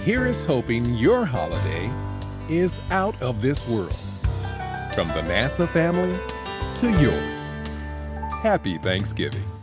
here is hoping your holiday is out of this world. From the NASA family to yours. Happy Thanksgiving.